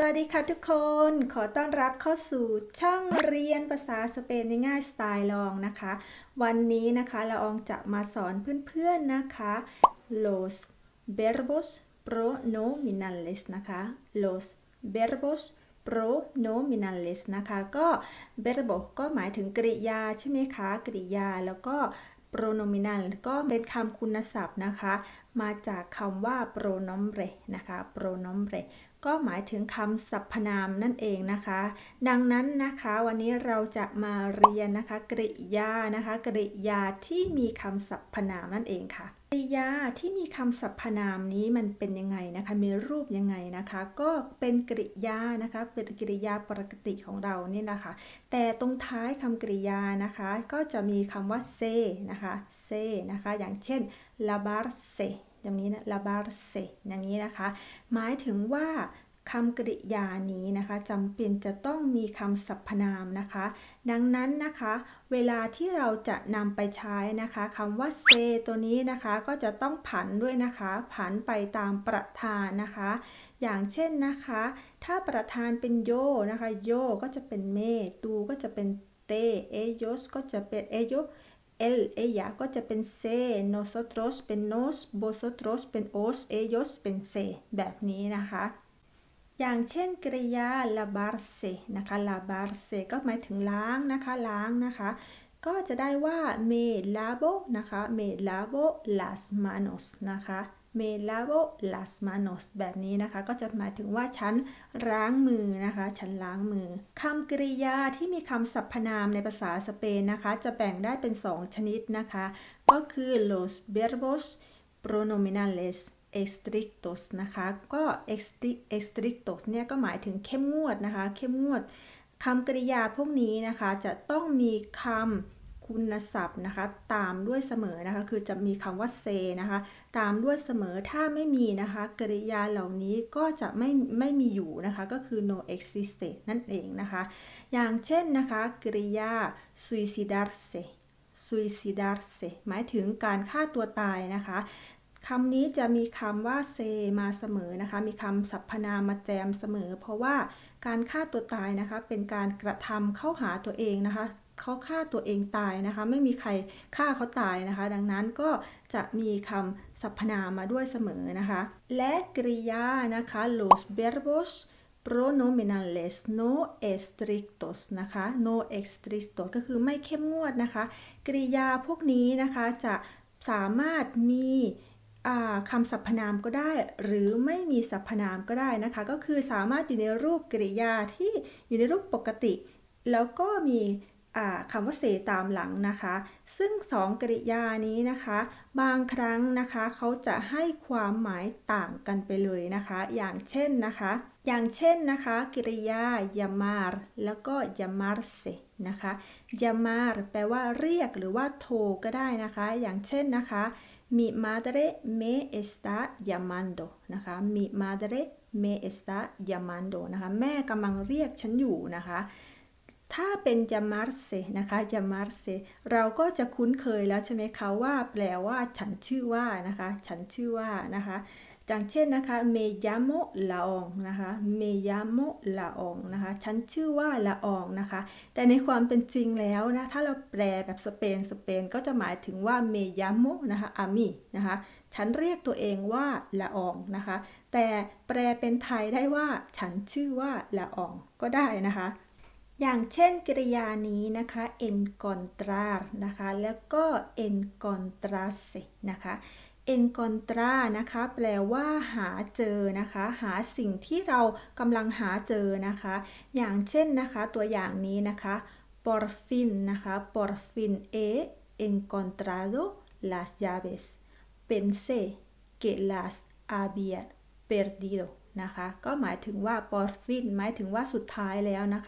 วัสดีค่ะทุกคนขอต้อนรับเข้าสู่ช่องเรียนภาษาสเปนง่ายๆสไตล์ลองนะคะวันนี้นะคะละอองจะมาสอนเพื่อนๆนะคะ los verbos pronominales นะคะ los verbos pronominales นะคะก็ verbo ก็หมายถึงกริยาใช่ไหมคะกริยาแล้วก็ pronominal ก็เป็นคำคุณศัพท์นะคะมาจากคำว่า pronombre นะคะ pronombreก็หมายถึงคำสรรพนามนั่นเองนะคะดังนั้นนะคะวันนี้เราจะมาเรียนนะคะกริยานะคะกริยาที่มีคำสรรพนามนั่นเองค่ะกริยาที่มีคำสรรพนามนี้มันเป็นยังไงนะคะมีรูปยังไงนะคะก็เป็นกริยานะคะเป็นกริยาปกติของเราเนี่ยนะคะแต่ตรงท้ายคำกริยานะคะก็จะมีคำว่า se นะคะ se นะคะอย่างเช่น lavarseอย่างนี้นะ lavarse อย่างนี้นะคะหมายถึงว่าคำกริยานี้นะคะจำเป็นจะต้องมีคำสรรพนามนะคะดังนั้นนะคะเวลาที่เราจะนำไปใช้นะคะคำว่า se ตัวนี้นะคะก็จะต้องผันด้วยนะคะผันไปตามประธานนะคะอย่างเช่นนะคะถ้าประธานเป็นโยนะคะโยก็จะเป็นเมตูก็จะเป็นเต ellos ก็จะเป็น ellos él ella ก็จะเป็น se nosotros เป็น nos vosotros เป็น os ellos เป็น se แบบนี้นะคะอย่างเช่นกริยา lavarse นะคะ lavarse ก็หมายถึงล้างนะคะล้างนะคะก็จะได้ว่า me lavo นะคะ me lavo las manos นะคะ me lavo las manos แบบนี้นะคะก็จะหมายถึงว่าฉันล้างมือนะคะฉันล้างมือคำกริยาที่มีคำสรรพนามในภาษาสเปนนะคะจะแบ่งได้เป็น2ชนิดนะคะก็คือ los verbos pronominales estrictos นะคะก็ estrictos เนี่ยก็หมายถึงเข้มงวดนะคะเข้มงวดคำกริยาพวกนี้นะคะจะต้องมีคำคุณศัพท์นะคะตามด้วยเสมอนะคะคือจะมีคำว่า se นะคะตามด้วยเสมอถ้าไม่มีนะคะกริยาเหล่านี้ก็จะไม่มีอยู่นะคะก็คือ no existe นั่นเองนะคะอย่างเช่นนะคะกริยา suicidarse suicidarse หมายถึงการฆ่าตัวตายนะคะคำนี้จะมีคำว่า se มาเสมอนะคะมีคำสรรพนามมาแจมเสมอเพราะว่าการฆ่าตัวตายนะคะเป็นการกระทำเข้าหาตัวเองนะคะเขาฆ่าตัวเองตายนะคะไม่มีใครฆ่าเขาตายนะคะดังนั้นก็จะมีคำสรรพนามมาด้วยเสมอนะคะและกริยานะคะ los verbos pronominales no estrictos นะคะ no estrictos ก็คือไม่เข้มงวดนะคะกริยาพวกนี้นะคะจะสามารถมีคำสรรพนามก็ได้หรือไม่มีสรรพนามก็ได้นะคะก็คือสามารถอยู่ในรูปกริยาที่อยู่ในรูปปกติแล้วก็มีคำว่าเสตามหลังนะคะซึ่งสองกริยานี้นะคะบางครั้งนะคะเขาจะให้ความหมายต่างกันไปเลยนะคะอย่างเช่นนะคะกริยา llamar แล้วก็ llamarse นะคะ llamar แปลว่าเรียกหรือว่าโทรก็ได้นะคะอย่างเช่นนะคะ mi madre me está llamando นะคะ mi madre me está llamando นะคะแม่กำลังเรียกฉันอยู่นะคะถ้าเป็น llamarse นะคะ llamarse เราก็จะคุ้นเคยแล้วใช่ไหมคะว่าแปลว่าฉันชื่อว่านะคะฉันชื่อว่านะคะอย่างเช่นนะคะ me llamo Laong นะคะ me llamo Laong นะคะฉันชื่อว่าละอองนะคะแต่ในความเป็นจริงแล้วนะถ้าเราแปลแบบสเปนก็จะหมายถึงว่า me llamo นะคะ a mí นะคะฉันเรียกตัวเองว่าละอองนะคะแต่แปลเป็นไทยได้ว่าฉันชื่อว่าละอองก็ได้นะคะอย่างเช่นกริยานี้นะคะ encontrar นะคะแล้วก็ encontrarse นะคะ encontrar นะคะแปลว่าหาเจอนะคะหาสิ่งที่เรากำลังหาเจอนะคะอย่างเช่นนะคะตัวอย่างนี้นะคะ por fin นะคะ por fin he encontrado las llaves pensé que las había perdido นะคะก็หมายถึงว่า por fin หมายถึงว่าสุดท้ายแล้วนะคะ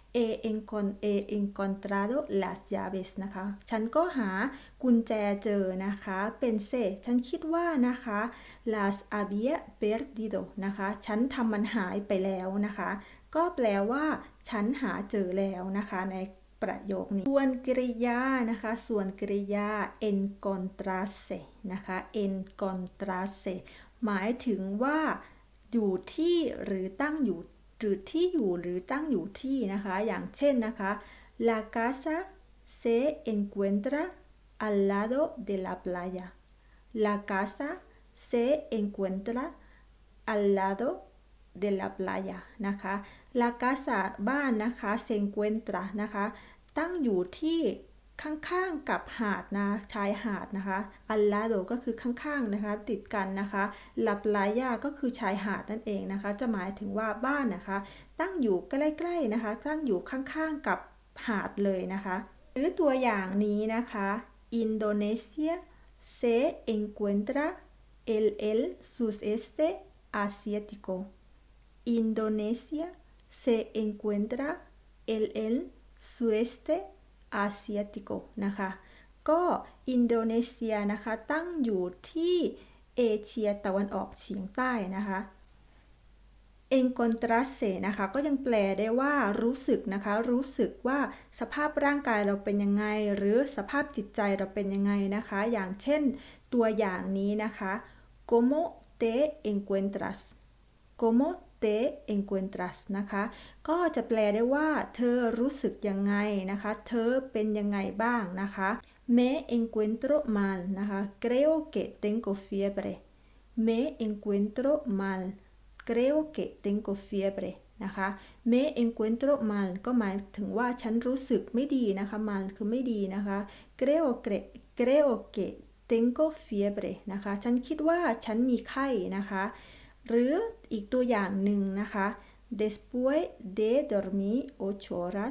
he encontrado las llaves นะคะฉันก็หากุญแจเจอนะคะเป็นเซฉันคิดว่านะคะ las había perdido นะคะฉันทำมันหายไปแล้วนะคะก็แปลว่าฉันหาเจอแล้วนะคะในประโยคนี้ส่วนกริยานะคะส่วนกริยา encontrarse นะคะ encontrarse หมายถึงว่าอยู่ที่หรือตั้งอยู่หรือที่อยู่หรือตั้งอยู่ที่นะคะอย่างเช่นนะคะ La casa se encuentra al lado de la playa La casa se encuentra al lado de la playa นะคะ La casa บ้านนะคะ se encuentra นะคะตั้งอยู่ที่ข้างๆกับหาดนะชายหาดนะคะ al lado ก็คือข้างๆนะคะติดกันนะคะ la playa ก็คือชายหาดนั่นเองนะคะจะหมายถึงว่าบ้านนะคะตั้งอยู่ใกล้ๆนะคะตั้งอยู่ข้างๆกับหาดเลยนะคะหรือตัวอย่างนี้นะคะ Indonesia se encuentra en el sudeste asiático Indonesia se encuentra en el sudeste asiático นะคะก็อินโดนีเซียนะคะตั้งอยู่ที่เอเชียตะวันออกเฉียงใต้นะคะ encontrarse นะคะก็ยังแปลได้ว่ารู้สึกนะคะรู้สึกว่าสภาพร่างกายเราเป็นยังไงหรือสภาพจิตใจเราเป็นยังไงนะคะอย่างเช่นตัวอย่างนี้นะคะ como te encuentras como te encuentras นะคะก็จะแปลได้ว่าเธอรู้สึกยังไงนะคะเธอเป็นยังไงบ้างนะคะ me encuentro mal นะคะ creo que tengo fiebre me encuentro mal creo que tengo fiebre นะคะ me encuentro mal ก็หมายถึงว่าฉันรู้สึกไม่ดีนะคะ mal คือไม่ดีนะคะ creo que tengo fiebre นะคะฉันคิดว่าฉันมีไข้นะคะหรืออีกตัวอย่างหนึ่งนะคะ después de dormir 8 horas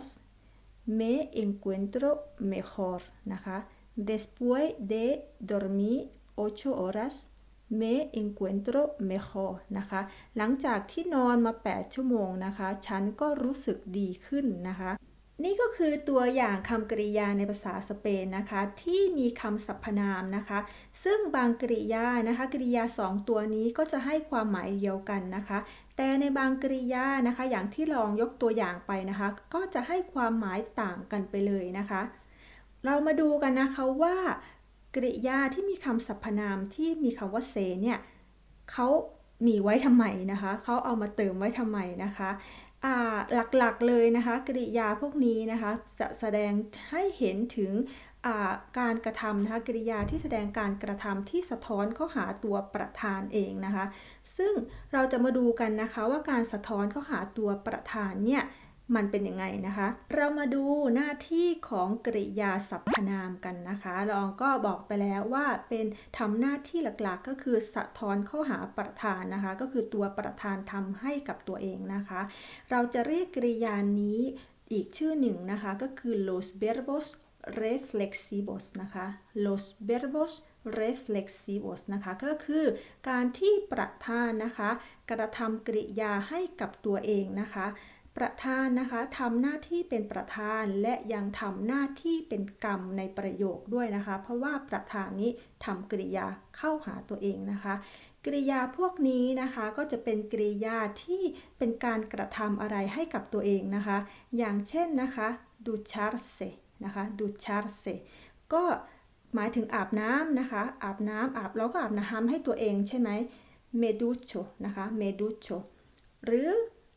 me encuentro mejor นะคะ después de dormir 8 horas me encuentro mejor นะคะหลังจากที่นอนมา8ชั่วโมงนะคะฉันก็รู้สึกดีขึ้นนะคะนี่ก็คือตัวอย่างคำกริยาในภาษาสเปนนะคะที่มีคำสรรพนามนะคะซึ่งบางกริยานะคะกริยา2ตัวนี้ก็จะให้ความหมายเดียวกันนะคะแต่ในบางกริยานะคะอย่างที่ลองยกตัวอย่างไปนะคะก็จะให้ความหมายต่างกันไปเลยนะคะเรามาดูกันนะคะว่ากริยาที่มีคำสรรพนามที่มีคำว่าเซเนี่ยเขามีไว้ทำไมนะคะเขาเอามาเติมไว้ทำไมนะคะหลักๆเลยนะคะกริยาพวกนี้นะคะจะแสดงให้เห็นถึงการกระทำนะคะกริยาที่แสดงการกระทำที่สะท้อนเข้าหาตัวประธานเองนะคะซึ่งเราจะมาดูกันนะคะว่าการสะท้อนเข้าหาตัวประธานเนี่ยมันเป็นยังไงนะคะเรามาดูหน้าที่ของกริยาสรรพนามกันนะคะลองก็บอกไปแล้วว่าเป็นทำหน้าที่หลักๆก็คือสะท้อนเข้าหาประธานนะคะก็คือตัวประธานทำให้กับตัวเองนะคะเราจะเรียกกริยานี้อีกชื่อหนึ่งนะคะก็คือ los verbos reflexivos นะคะ los verbos reflexivos นะคะก็คือการที่ประธานนะคะกระทำกริยาให้กับตัวเองนะคะประธานนะคะทำหน้าที่เป็นประธานและยังทำหน้าที่เป็นกรรมในประโยคด้วยนะคะเพราะว่าประธานนี้ทำกริยาเข้าหาตัวเองนะคะกริยาพวกนี้นะคะก็จะเป็นกริยาที่เป็นการกระทำอะไรให้กับตัวเองนะคะอย่างเช่นนะคะ ducharse นะคะ ducharse ก็หมายถึงอาบน้ำนะคะอาบน้ำเราก็อาบน้ำให้ตัวเองใช่ไหม me ducho นะคะ me ducho หรือ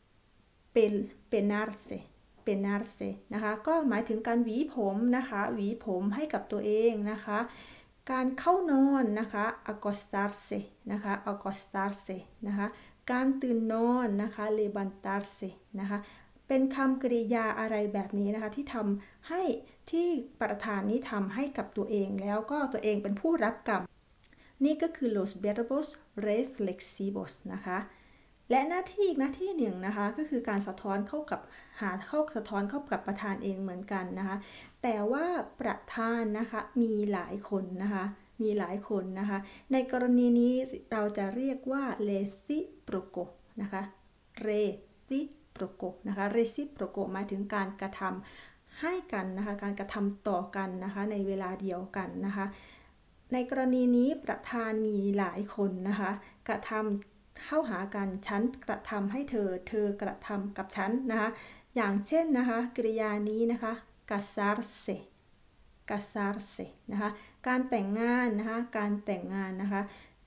penarse นะคะก็หมายถึงการหวีผมนะคะหวีผมให้กับตัวเองนะคะการเข้านอนนะคะ acostarse นะคะ acostarse นะคะการตื่นนอนนะคะ levantarse นะคะเป็นคำกริยาอะไรแบบนี้นะคะที่ทำให้ที่ประธานนี้ทำให้กับตัวเองแล้วก็ตัวเองเป็นผู้รับกรรมนี่ก็คือ los verbos reflexivos นะคะและหน้าที่อีกหน้าที่หนึ่งนะคะก็คือการสะท้อนเข้ากับสะท้อนเข้ากับประธานเองเหมือนกันนะคะแต่ว่าประธานนะคะมีหลายคนนะคะมีหลายคนนะคะในกรณีนี้เราจะเรียกว่า reciproco นะคะ reciproco นะคะ reciproco หมายถึงการกระทำให้กันนะคะการกระทำต่อกันนะคะในเวลาเดียวกันนะคะในกรณีนี้ประธานมีหลายคนนะคะกระทำเข้าหากันฉันกระทำให้เธอ กระทำกับฉันนะคะอย่างเช่นนะคะกริยานี้นะคะ casarse นะคะการแต่งงานนะคะการแต่งงานนะคะ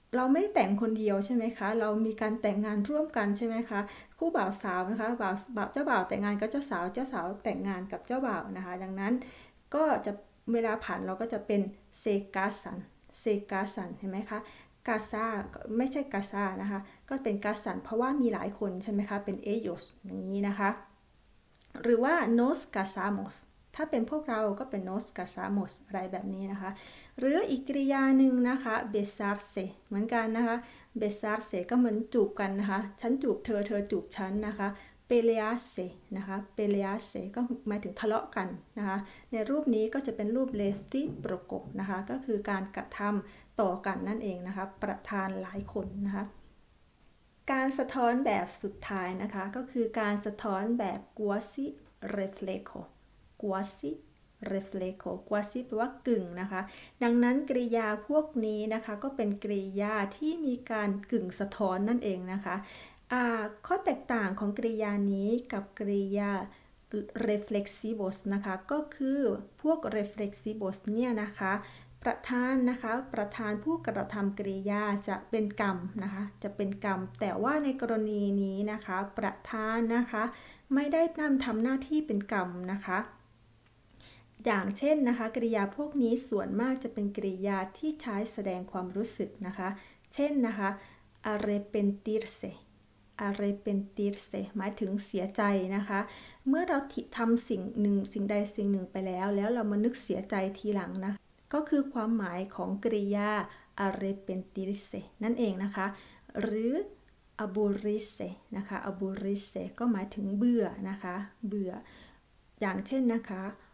เราไม่ได้แต่งคนเดียวใช่ไหมคะเรามีการแต่งงานร่วมกันใช่ไหมคะคู่บ่าวสาวนะคะเจ้าบ่าวแต่งงานกับเจ้าสาวเจ้าสาวแต่งงานกับเจ้าบ่าวนะคะดังนั้นก็จะเวลาผ่านเราก็จะเป็นเซกาสันเซกาสันเห็นไหมคะกาซาไม่ใช่กาซานะคะก็เป็นกาสันเพราะว่ามีหลายคนใช่ไหมคะเป็น ellos อย่างนี้นะคะหรือว่า nos casamos ถ้าเป็นพวกเราก็เป็น nos casamos อะไรแบบนี้นะคะหรืออีกกริยาหนึ่งนะคะ besarse เหมือนกันนะคะ besarse ก็เหมือนจูบกันนะคะฉันจูบเธอเธอจูบฉันนะคะ pelearse นะคะ pelearse ก็หมายถึงทะเลาะกันนะคะในรูปนี้ก็จะเป็นรูป reciproco นะคะก็คือการกระทำต่อกันนั่นเองนะคะประธานหลายคนนะคะการสะท้อนแบบสุดท้ายนะคะก็คือการสะท้อนแบบ quasi reflejo quasi reflejo quasi แปลว่ากึ่งนะคะดังนั้นกริยาพวกนี้นะคะก็เป็นกริยาที่มีการกึ่งสะท้อนนั่นเองนะคะข้อแตกต่างของกริยานี้กับกริยา reflexivos นะคะก็คือพวก reflexivos เนี่ยนะคะประธานนะคะประธานผู้กระทำกริยาจะเป็นกรรมนะคะจะเป็นกรรมแต่ว่าในกรณีนี้นะคะประธานนะคะไม่ได้ทำหน้าที่เป็นกรรมนะคะอย่างเช่นนะคะกริยาพวกนี้ส่วนมากจะเป็นกริยาที่ใช้แสดงความรู้สึกนะคะเช่นนะคะ arrepentirse arrepentirse หมายถึงเสียใจนะคะเมื่อเราทำสิ่งใดสิ่งหนึ่งไปแล้วเรามานึกเสียใจทีหลังนะคะก็คือความหมายของกริยา arrepentirse นั่นเองนะคะหรือ aburrirse นะคะ aburrirse ก็หมายถึงเบื่อนะคะเบื่ออย่างเช่นนะคะ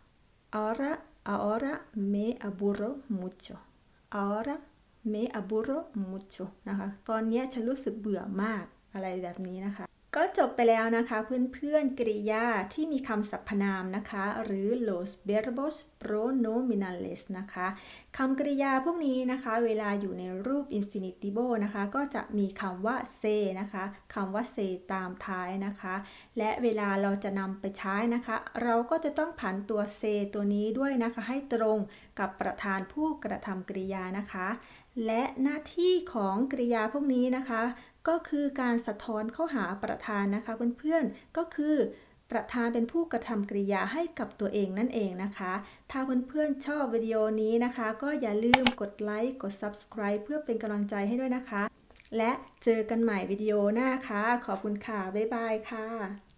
ahora me aburro mucho ahora me aburro mucho นะคะตอนนี้ฉันรู้สึกเบื่อมากอะไรแบบนี้นะคะก็จบไปแล้วนะคะเพื่อนๆกริยาที่มีคำสรรพนามนะคะหรือ los verbos pronominales นะคะคำกริยาพวกนี้นะคะเวลาอยู่ในรูป infinitivo นะคะก็จะมีคำว่า se นะคะคำว่า se ตามท้ายนะคะและเวลาเราจะนำไปใช้นะคะเราก็จะต้องผันตัว se ตัวนี้ด้วยนะคะให้ตรงกับประธานผู้กระทำกริยานะคะและหน้าที่ของกริยาพวกนี้นะคะก็คือการสะท้อนเข้าหาประธานนะคะเพื่อนๆก็คือประธานเป็นผู้กระทำกริยาให้กับตัวเองนั่นเองนะคะถ้าเพื่อนๆชอบวิดีโอนี้นะคะก็อย่าลืมกดไลค์กด Subscribe เพื่อเป็นกำลังใจให้ด้วยนะคะและเจอกันใหม่วิดีโอหน้าค่ะขอบคุณค่ะบ๊ายบายค่ะ